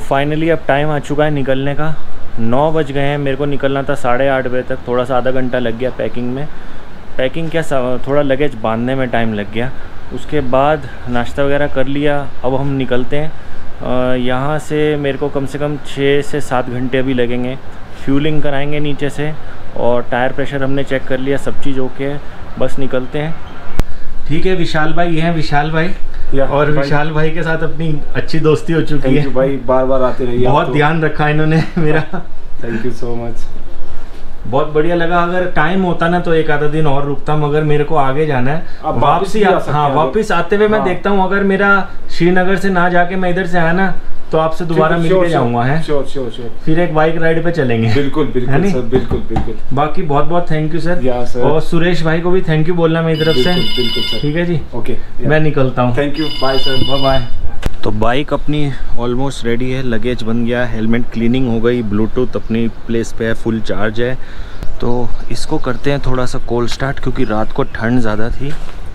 Finally अब time आ चुका है निकलने का। 9 बज गए हैं, मेरे को निकलना था 8:30 बजे तक। थोड़ा सा आधा घंटा लग गया पैकिंग में। पैकिंग क्या, थोड़ा लगेज बांधने में टाइम लग गया। उसके बाद नाश्ता वगैरह कर लिया। अब हम निकलते हैं। यहाँ से मेरे को कम से कम 6 से 7 घंटे अभी लगेंगे। फ्यूलिंग कराएंगे नीचे से और टायर प्रेशर हमने चेक कर लिया, सब चीज़ ओके है। बस निकलते हैं। ठीक है, विशाल भाई, ये हैं विशाल भाई। और विशाल भाई के साथ अपनी अच्छी दोस्ती हो चुकी है भाई, बार बार आते रहिए। बहुत ध्यान रखा इन्होंने मेरा। Thank you so much. बहुत बढ़िया लगा। अगर टाइम होता ना तो एक आधा दिन और रुकता, मगर मेरे को आगे जाना है। वापसी वापस आते हुए मैं देखता हूँ, अगर मेरा श्रीनगर से ना जाके मैं इधर से आया ना तो आपसे दोबारा मिल के जाऊंगा। है श्योर। फिर एक बाइक राइड पे चलेंगे। बिल्कुल सर, बिल्कुल। बाकी बहुत बहुत थैंक यू सर। और सुरेश भाई को भी थैंक यू बोलना मेरी तरफ से। बिल्कुल सर। ठीक है जी, ओके, मैं निकलता हूँ। Thank you, bye sir. Bye. तो बाइक अपनी ऑलमोस्ट रेडी है, लगेज बन गया, हेलमेट क्लीनिंग हो गई, ब्लूटूथ अपनी प्लेस पे है, फुल चार्ज है। तो इसको करते हैं थोड़ा सा कोल्ड स्टार्ट, क्योंकि रात को ठंड ज़्यादा थी।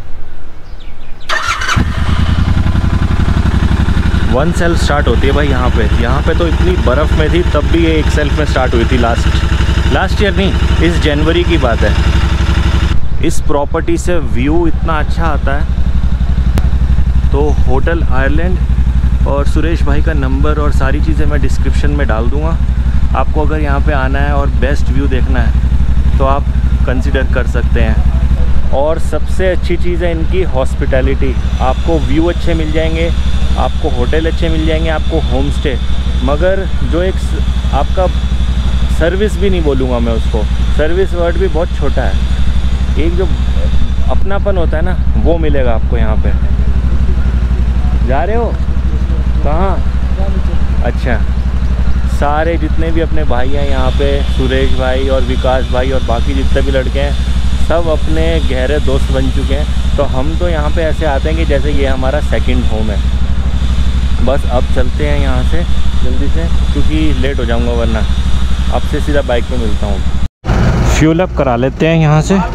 1 सेल्फ स्टार्ट होती है भाई यहाँ पे तो इतनी बर्फ़ में थी तब भी ये 1 सेल्फ में स्टार्ट हुई थी। लास्ट ईयर नहीं, इस जनवरी की बात है। इस प्रॉपर्टी से व्यू इतना अच्छा आता है। तो होटल आयरलैंड और सुरेश भाई का नंबर और सारी चीज़ें मैं डिस्क्रिप्शन में डाल दूँगा। आपको अगर यहाँ पे आना है और बेस्ट व्यू देखना है तो आप कंसिडर कर सकते हैं। और सबसे अच्छी चीज़ है इनकी हॉस्पिटैलिटी। आपको व्यू अच्छे मिल जाएंगे, आपको होटल अच्छे मिल जाएंगे, आपको होम स्टे, मगर जो एक आपका सर्विस भी नहीं बोलूँगा मैं उसको, सर्विस वर्ड भी बहुत छोटा है। एक जो अपनापन होता है ना वो मिलेगा आपको यहाँ पे। जा रहे हो कहाँ? अच्छा, सारे जितने भी अपने भाई हैं यहाँ पे, सुरेश भाई और विकास भाई और बाकी जितने भी लड़के हैं, सब अपने गहरे दोस्त बन चुके हैं। तो हम तो यहाँ पे ऐसे आते हैं कि जैसे ये हमारा सेकंड होम है। बस अब चलते हैं यहाँ से जल्दी से, क्योंकि लेट हो जाऊँगा वरना। अब से सीधा बाइक पे मिलता हूँ। फ्यूल अप करा लेते हैं यहाँ से।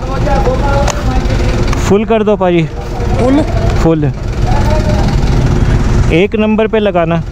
फुल कर दो भाई, फुल 1 नंबर पे लगाना।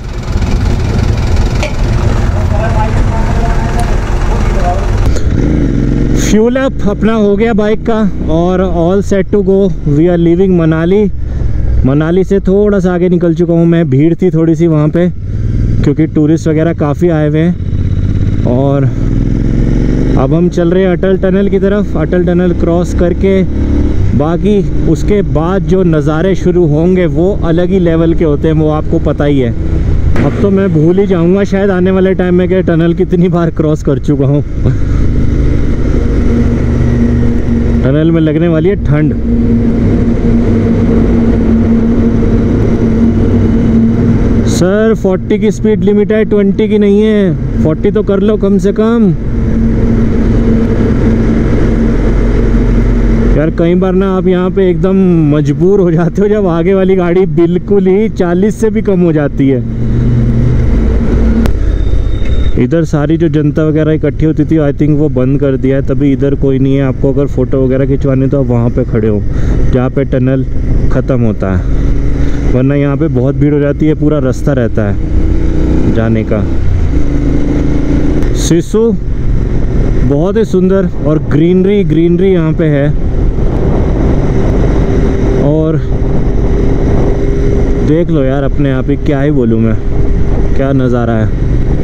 फ्यूल अप अपना हो गया बाइक का और all set to go. We are leaving Manali. Manali से थोड़ा सा आगे निकल चुका हूँ मैं। भीड़ थी थोड़ी सी वहाँ पे, क्योंकि टूरिस्ट वगैरह काफ़ी आए हुए हैं। और अब हम चल रहे हैं अटल टनल की तरफ। अटल टनल क्रॉस करके बाकी उसके बाद जो नज़ारे शुरू होंगे वो अलग ही लेवल के होते हैं, वो आपको पता ही है। अब तो मैं भूल ही जाऊँगा शायद आने वाले टाइम में कि टनल कितनी बार क्रॉस कर चुका हूँ। टनल में लगने वाली है ठंड। सर 40 की स्पीड लिमिट है, 20 की नहीं है। 40 तो कर लो कम से कम यार। कई बार ना आप यहाँ पे एकदम मजबूर हो जाते हो जब आगे वाली गाड़ी बिल्कुल ही 40 से भी कम हो जाती है। इधर सारी जो जनता वगैरह इकट्ठी होती थी, आई थिंक वो बंद कर दिया है, तभी इधर कोई नहीं है। आपको अगर फ़ोटो वगैरह खिंचवानी तो आप वहाँ पे खड़े हो जहाँ पे टनल ख़त्म होता है, वरना यहाँ पे बहुत भीड़ हो जाती है। पूरा रास्ता रहता है जाने का। सिसु बहुत ही सुंदर और ग्रीनरी यहाँ पे है। और देख लो यार अपने आप ही, क्या ही बोलूँ मैं, क्या नज़ारा है।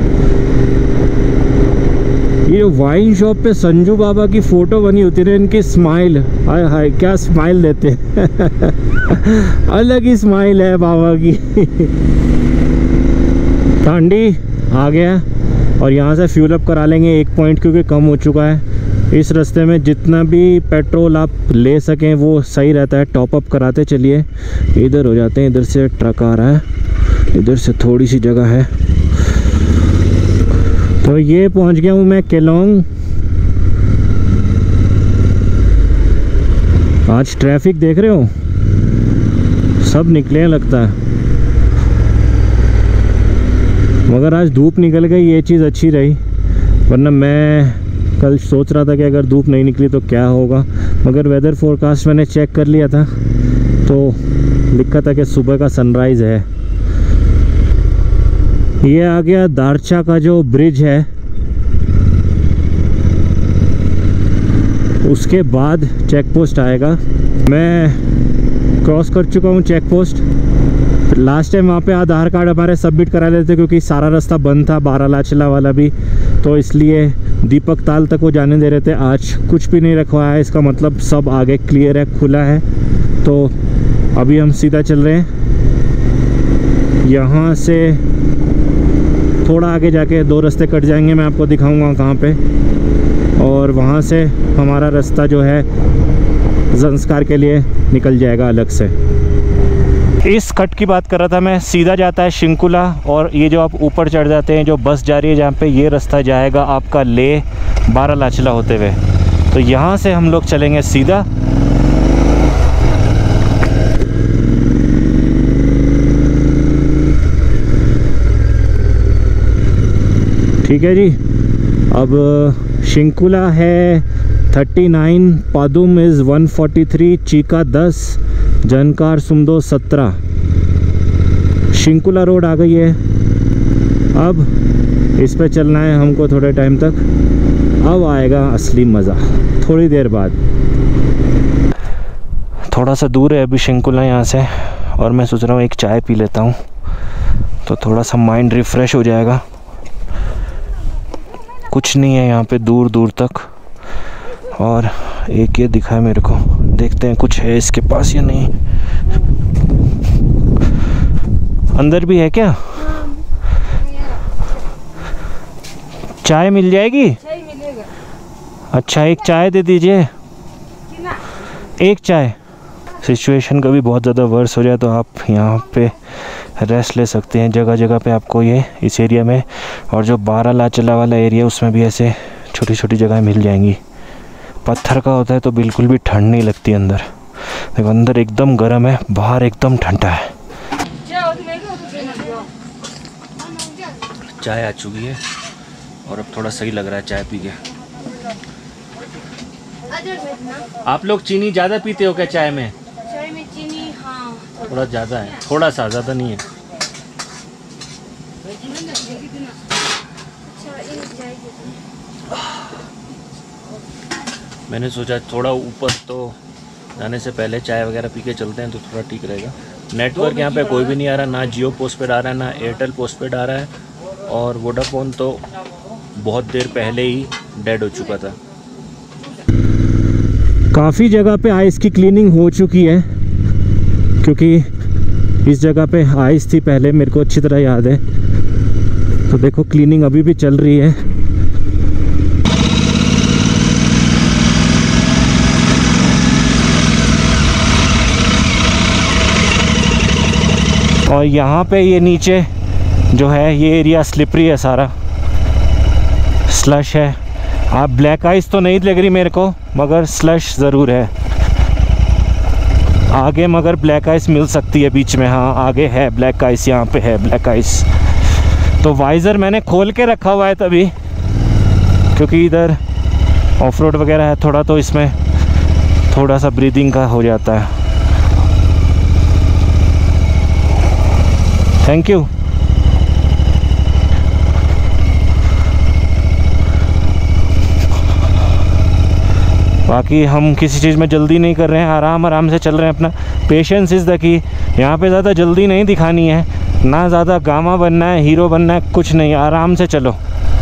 ये वाइन शॉप पे संजू बाबा की फ़ोटो बनी होती है, इनकी स्माइल, हाय हाय क्या स्माइल देते हैं। अलग ही स्माइल है बाबा की। टांडी आ गया और यहाँ से फ्यूल अप करा लेंगे 1 पॉइंट, क्योंकि कम हो चुका है। इस रास्ते में जितना भी पेट्रोल आप ले सकें वो सही रहता है। टॉप अप कराते चलिए। इधर हो जाते हैं, इधर से ट्रक आ रहा है, इधर से थोड़ी सी जगह है। तो ये पहुंच गया हूँ मैं केलोंग। आज ट्रैफिक देख रहे हो, सब निकले हैं लगता है, मगर आज धूप निकल गई, ये चीज़ अच्छी रही। वरना मैं कल सोच रहा था कि अगर धूप नहीं निकली तो क्या होगा, मगर वेदर फोरकास्ट मैंने चेक कर लिया था तो लिखा था कि सुबह का सनराइज़ है। ये आ गया दारचा का जो ब्रिज है, उसके बाद चेक पोस्ट आएगा। मैं क्रॉस कर चुका हूँ चेक पोस्ट। लास्ट टाइम वहाँ पे आधार कार्ड हमारे सबमिट करा लेते क्योंकि सारा रास्ता बंद था, बारालाचला वाला भी, तो इसलिए दीपक ताल तक वो जाने दे रहे थे। आज कुछ भी नहीं रखवाया है, इसका मतलब सब आगे क्लियर है, खुला है। तो अभी हम सीधा चल रहे हैं। यहाँ से थोड़ा आगे जाके 2 रास्ते कट जाएंगे, मैं आपको दिखाऊंगा कहाँ पे, और वहाँ से हमारा रास्ता जो है संस्कार के लिए निकल जाएगा अलग से। इस कट की बात कर रहा था मैं, सीधा जाता है शिंकुला, और ये जो आप ऊपर चढ़ जाते हैं, जो बस जा रही है जहाँ पे, ये रास्ता जाएगा आपका ले बारालाचला होते हुए। तो यहाँ से हम लोग चलेंगे सीधा। ठीक है जी। अब शिंकुला है 39, पादुम इज़ 143, चीका 10, जनकार सुमदो 17। शिंकुला रोड आ गई है। अब इस पे चलना है हमको थोड़े टाइम तक। अब आएगा असली मज़ा थोड़ी देर बाद। थोड़ा सा दूर है अभी शिंकुला यहाँ से, और मैं सोच रहा हूँ एक चाय पी लेता हूँ तो थोड़ा सा माइंड रिफ़्रेश हो जाएगा। कुछ नहीं है यहाँ पे दूर दूर तक, और एक ये दिखा है मेरे को, देखते हैं कुछ है इसके पास या नहीं। अंदर भी है क्या? चाय मिल जाएगी? चाय मिलेगा। अच्छा, एक चाय दे दीजिए, एक चाय। सिचुएशन कभी बहुत ज़्यादा वर्स हो जाए तो आप यहाँ पे रेस्ट ले सकते हैं। जगह जगह पे आपको ये इस एरिया में, और जो बारालाचला वाला एरिया उसमें भी ऐसे छोटी छोटी जगह मिल जाएंगी। पत्थर का होता है तो बिल्कुल भी ठंड नहीं लगती अंदर। देखो अंदर एकदम गर्म है, बाहर एकदम ठंडा है। चाय आ चुकी है और अब थोड़ा सही लग रहा है चाय पी के। आप लोग चीनी ज़्यादा पीते हो क्या चाय में? चाय में चीनी हाँ थोड़ा ज़्यादा है, थोड़ा सा, ज़्यादा नहीं है। मैंने सोचा थोड़ा ऊपर तो जाने से पहले चाय वगैरह पी के चलते हैं तो थोड़ा ठीक रहेगा। नेटवर्क यहाँ पे कोई भी नहीं आ रहा, ना जियो पोस्टपेड आ रहा है, ना एयरटेल पोस्टपेड आ रहा है, और वोडाफोन तो बहुत देर पहले ही डेड हो चुका था। काफ़ी जगह पे आइस की क्लीनिंग हो चुकी है, क्योंकि इस जगह पे आइस थी पहले, मेरे को अच्छी तरह याद है। तो देखो क्लीनिंग अभी भी चल रही है। और यहाँ पे ये नीचे जो है ये एरिया स्लिपरी है, सारा स्लश है। आप ब्लैक आइस तो नहीं लग रही मेरे को, मगर स्लश ज़रूर है आगे, मगर ब्लैक आइस मिल सकती है बीच में। हाँ आगे है ब्लैक आइस, यहाँ पे है ब्लैक आइस। तो वाइज़र मैंने खोल के रखा हुआ है तभी, क्योंकि इधर ऑफ रोड वगैरह है थोड़ा, तो इसमें थोड़ा सा ब्रीदिंग का हो जाता है। Thank you. बाकी हम किसी चीज़ में जल्दी नहीं कर रहे हैं, आराम आराम से चल रहे हैं अपना। Patience is the key. यहाँ पे ज़्यादा जल्दी नहीं दिखानी है, ना ज़्यादा गामा बनना है, हीरो बनना है, कुछ नहीं, आराम से चलो।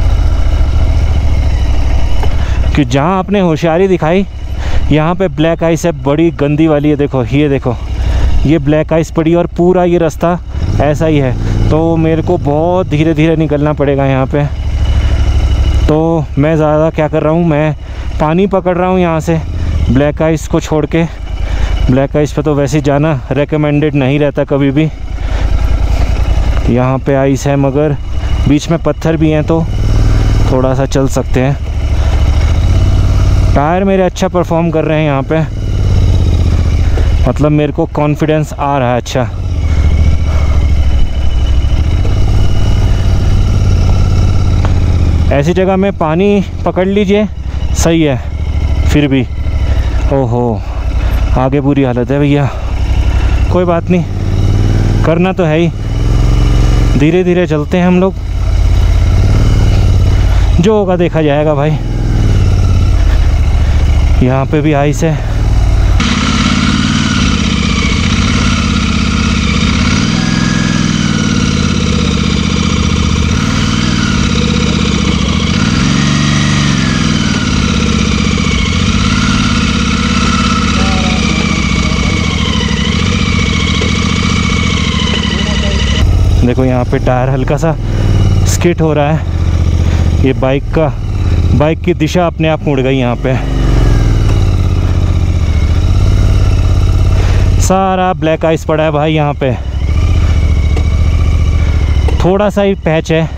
कि जहाँ आपने होशियारी दिखाई, यहाँ पे ब्लैक आइस है, बड़ी गंदी वाली है। देखो ये देखो, ये ब्लैक आइस पड़ी, और पूरा ये रास्ता ऐसा ही है। तो मेरे को बहुत धीरे धीरे निकलना पड़ेगा यहाँ पे। तो मैं ज़्यादा क्या कर रहा हूँ, मैं पानी पकड़ रहा हूँ यहाँ से ब्लैक आइस को छोड़ के। ब्लैक आइस पे तो वैसे जाना रेकमेंडेड नहीं रहता कभी भी। यहाँ पे आइस है मगर बीच में पत्थर भी हैं, तो थोड़ा सा चल सकते हैं। टायर मेरे अच्छा परफॉर्म कर रहे हैं यहाँ पे, मतलब मेरे को कॉन्फिडेंस आ रहा है अच्छा। ऐसी जगह में पानी पकड़ लीजिए, सही है। फिर भी ओहो, आगे बुरी हालत है भैया। कोई बात नहीं, करना तो है ही। धीरे धीरे चलते हैं हम लोग, जो होगा देखा जाएगा भाई। यहाँ पे भी आइस है। देखो यहाँ पे टायर हल्का सा स्किट हो रहा है। ये बाइक की दिशा अपने आप मुड़ गई। यहाँ पे सारा ब्लैक आइस पड़ा है भाई। यहाँ पे थोड़ा सा ही पैच है,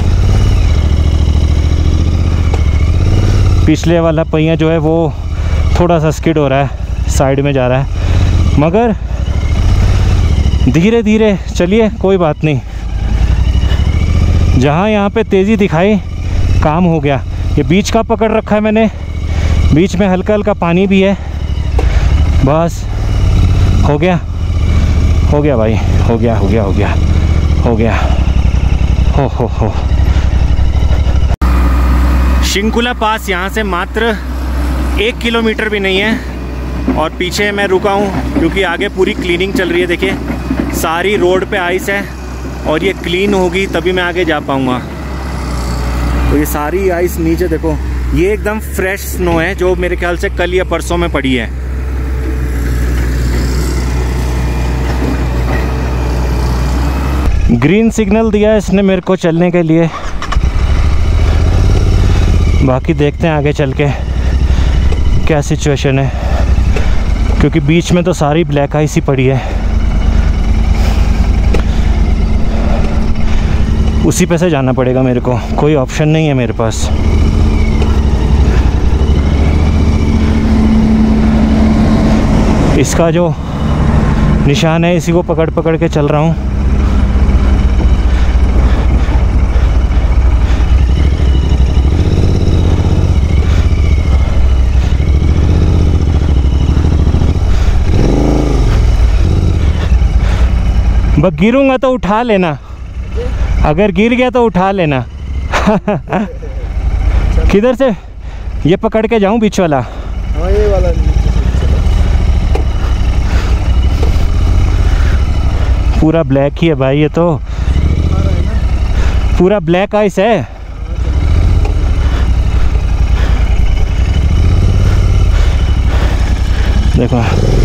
पिछले वाला पहिया जो है वो थोड़ा सा स्किड हो रहा है, साइड में जा रहा है, मगर धीरे धीरे चलिए, कोई बात नहीं। जहाँ यहाँ पे तेज़ी दिखाई काम हो गया। ये बीच का पकड़ रखा है मैंने, बीच में हल्का हल्का पानी भी है, बस हो गया भाई, हो गया। हो। शिंकुला पास यहाँ से मात्र 1 किलोमीटर भी नहीं है और पीछे मैं रुका हूँ क्योंकि आगे पूरी क्लीनिंग चल रही है। देखिए सारी रोड पे आइस है और ये क्लीन होगी तभी मैं आगे जा पाऊँगा। तो ये सारी आइस नीचे देखो, ये एकदम फ्रेश स्नो है जो मेरे ख्याल से कल या परसों में पड़ी है। ग्रीन सिग्नल दिया है इसने मेरे को चलने के लिए, बाकी देखते हैं आगे चल के क्या सिचुएशन है, क्योंकि बीच में तो सारी ब्लैक आइस ही पड़ी है। उसी पे से जाना पड़ेगा मेरे को, कोई ऑप्शन नहीं है मेरे पास। इसका जो निशान है इसी को पकड़ पकड़ के चल रहा हूँ। बस गिरूंगा तो उठा लेना, अगर गिर गया तो उठा लेना। किधर से ये पकड़ के जाऊं बीच वाला? हाँ ये वाला। पूरा ब्लैक ही है भाई, ये तो पूरा ब्लैक आइस है। देखो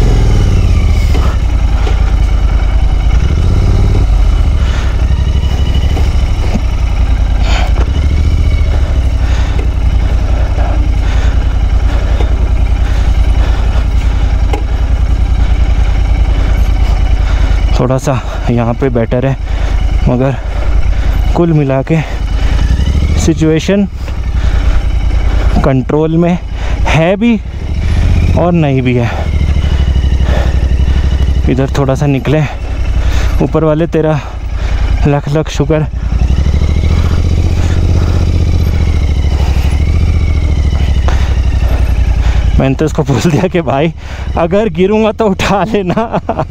थोड़ा सा यहाँ पे बेटर है, मगर कुल मिला के सिचुएशन कंट्रोल में है भी और नहीं भी है। इधर थोड़ा सा निकले, ऊपर वाले तेरा लाख लाख शुक्र। मैंने तो इसको बोल दिया कि भाई अगर गिरूंगा तो उठा लेना।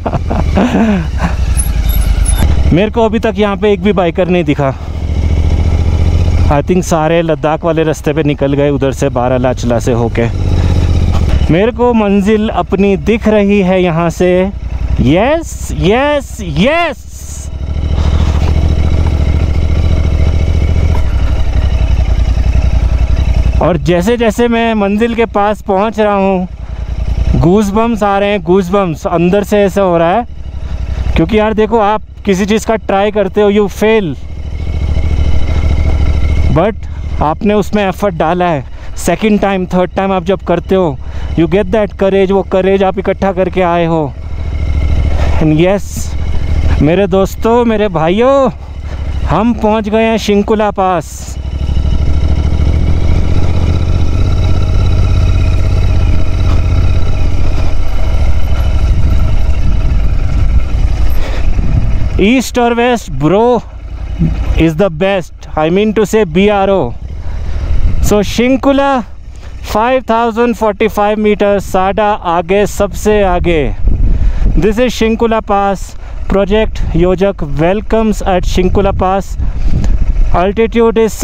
मेरे को अभी तक यहाँ पे एक भी बाइकर नहीं दिखा। आई थिंक सारे लद्दाख वाले रास्ते पे निकल गए, उधर से बारालाचला से होके। मेरे को मंजिल अपनी दिख रही है यहाँ से। Yes yes yes. और जैसे जैसे मैं मंजिल के पास पहुँच रहा हूँ गूज़बम्स आ रहे हैं, गूज़बम्स अंदर से ऐसा हो रहा है। क्योंकि यार देखो, आप किसी चीज़ का ट्राई करते हो, यू फेल, बट आपने उसमें एफर्ट डाला है। सेकंड टाइम थर्ड टाइम आप जब करते हो, यू गेट दैट करेज। वो करेज आप इकट्ठा करके आए हो। एंड यस मेरे दोस्तों, मेरे भाइयों, हम पहुंच गए हैं शिंकुला पास। East or west, bro, is the best. I mean to say BRO. So Shinkula 5045 meters, साडा आगे, सबसे आगे। This is Shinkula Pass, Project Yojak welcomes at Shinkula Pass. Altitude is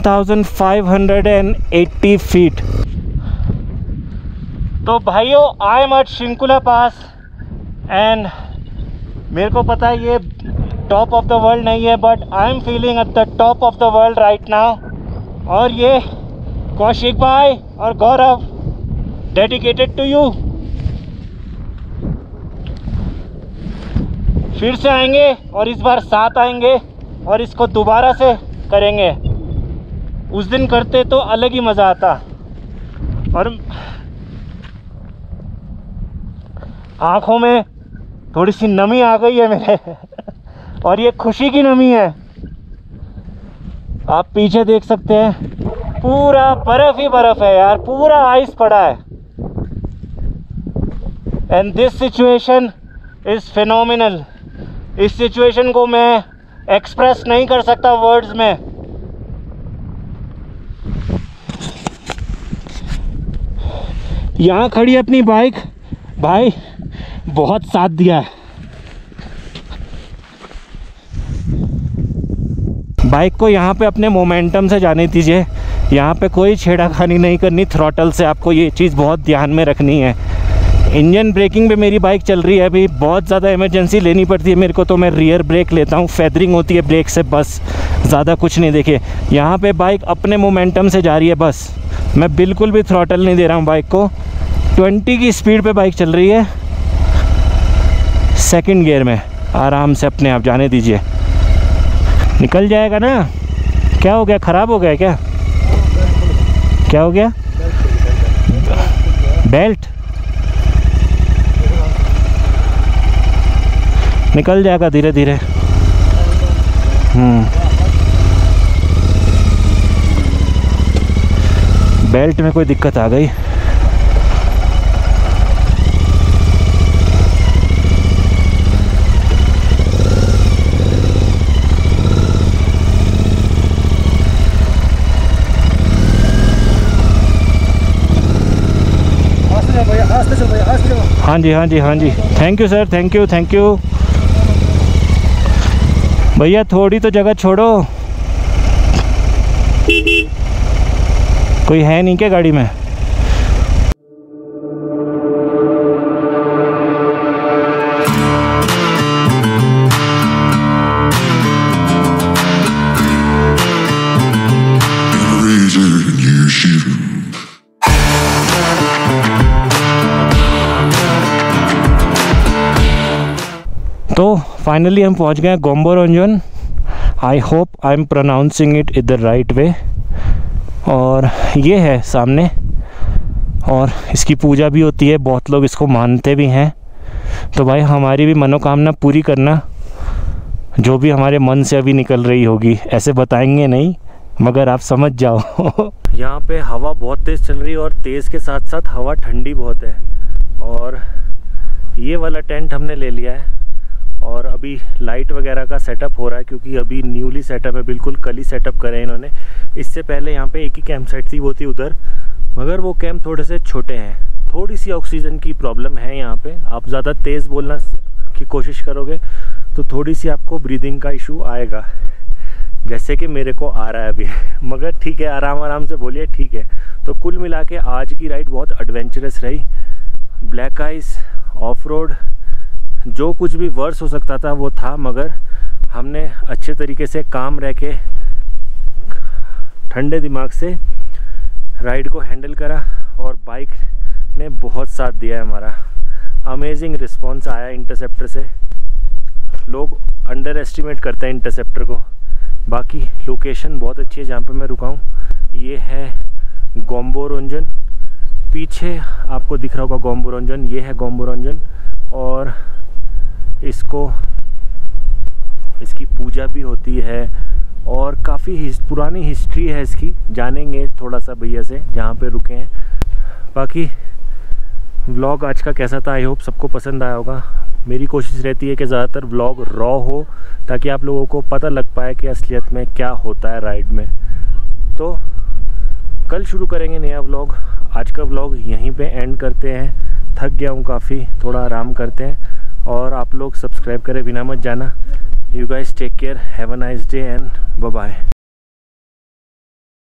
16,580 feet. तो भाइयों, I am at Shinkula pass and मेरे को पता है ये टॉप ऑफ द वर्ल्ड नहीं है, but I am feeling at the top of the world right now. और ये कौशिक भाई और गौरव, डेडिकेटेड टू यू। फिर से आएंगे और इस बार साथ आएंगे और इसको दोबारा से करेंगे। उस दिन करते तो अलग ही मज़ा आता। और आँखों में थोड़ी सी नमी आ गई है मेरे और ये खुशी की नमी है। आप पीछे देख सकते हैं, पूरा बर्फ़ ही बर्फ़ है यार, पूरा आइस पड़ा है। And this situation is phenomenal. इस सिचुएशन को मैं एक्सप्रेस नहीं कर सकता वर्ड्स में। यहाँ खड़ी है अपनी बाइक, भाई बहुत साथ दिया है। बाइक को यहाँ पे अपने मोमेंटम से जाने दीजिए, यहाँ पे कोई छेड़ाखानी नहीं करनी थ्रॉटल से। आपको ये चीज़ बहुत ध्यान में रखनी है। इंजन ब्रेकिंग पे मेरी बाइक चल रही है अभी, बहुत ज़्यादा इमरजेंसी लेनी पड़ती है मेरे को तो मैं रियर ब्रेक लेता हूँ। फेदरिंग होती है ब्रेक से, बस ज़्यादा कुछ नहीं। देखिए यहाँ पे बाइक अपने मोमेंटम से जा रही है, बस मैं बिल्कुल भी थ्रॉटल नहीं दे रहा हूँ बाइक को। 20 की स्पीड पे बाइक चल रही है, सेकंड गियर में। आराम से अपने आप जाने दीजिए, निकल जाएगा ना। क्या हो गया, ख़राब हो गया क्या? क्या हो गया? बेल्ट निकल जाएगा धीरे धीरे। बेल्ट में कोई दिक्कत आ गई। हाँ जी हाँ जी हाँ जी, thank you sir, thank you thank you. भैया थोड़ी तो जगह छोड़ो, कोई है नहीं क्या गाड़ी में? तो फाइनली हम पहुंच गए Gomborangjon. I hope I am pronouncing it in the right way. और ये है सामने, और इसकी पूजा भी होती है, बहुत लोग इसको मानते भी हैं। तो भाई हमारी भी मनोकामना पूरी करना, जो भी हमारे मन से अभी निकल रही होगी। ऐसे बताएंगे नहीं, मगर आप समझ जाओ। यहाँ पे हवा बहुत तेज़ चल रही है और तेज़ के साथ साथ हवा ठंडी बहुत है। और ये वाला टेंट हमने ले लिया है और अभी लाइट वगैरह का सेटअप हो रहा है, क्योंकि अभी न्यूली सेटअप है, बिल्कुल कल ही सेटअप करे इन्होंने। इससे पहले यहाँ पे एक ही कैंप साइट थी, वो थी उधर, मगर वो कैंप थोड़े से छोटे हैं। थोड़ी सी ऑक्सीजन की प्रॉब्लम है यहाँ पे। आप ज़्यादा तेज़ बोलना की कोशिश करोगे तो थोड़ी सी आपको ब्रीदिंग का इशू आएगा, जैसे कि मेरे को आ रहा है अभी। मगर ठीक है, आराम आराम से बोलिए, ठीक है। तो कुल मिला के आज की राइड बहुत एडवेंचरस रही। ब्लैक आइस, ऑफ रोड, जो कुछ भी वर्स हो सकता था वो था, मगर हमने अच्छे तरीके से काम रह के ठंडे दिमाग से राइड को हैंडल करा और बाइक ने बहुत साथ दिया है हमारा। अमेजिंग रिस्पॉन्स आया इंटरसेप्टर से। लोग अंडर एस्टिमेट करते हैं इंटरसेप्टर को। बाकी लोकेशन बहुत अच्छी है जहाँ पे मैं रुका हूँ। ये है गोम्बोरंजन, पीछे आपको दिख रहा होगा गोम्बोरंजन, ये है गोम्बोरंजन। और इसकी पूजा भी होती है और काफ़ी पुरानी हिस्ट्री है इसकी। जानेंगे थोड़ा सा भैया से जहाँ पे रुके हैं। बाकी व्लॉग आज का कैसा था, आई होप सबको पसंद आया होगा। मेरी कोशिश रहती है कि ज़्यादातर व्लॉग रॉ हो, ताकि आप लोगों को पता लग पाए कि असलियत में क्या होता है राइड में। तो कल शुरू करेंगे नया व्लॉग। आज का व्लॉग यहीं पे एंड करते हैं। थक गया हूँ काफ़ी, थोड़ा आराम करते हैं। और आप लोग सब्सक्राइब करे बिना मत जाना। You guys take care, have a nice day and bye bye.